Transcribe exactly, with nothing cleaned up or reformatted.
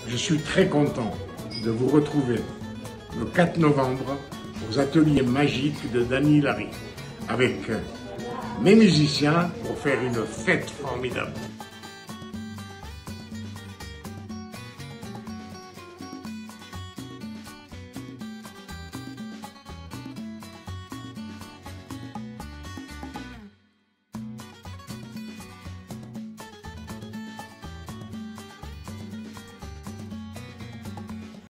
Je suis très content de vous retrouver le quatre novembre aux ateliers magiques de Dany Larry avec mes musiciens pour faire une fête formidable.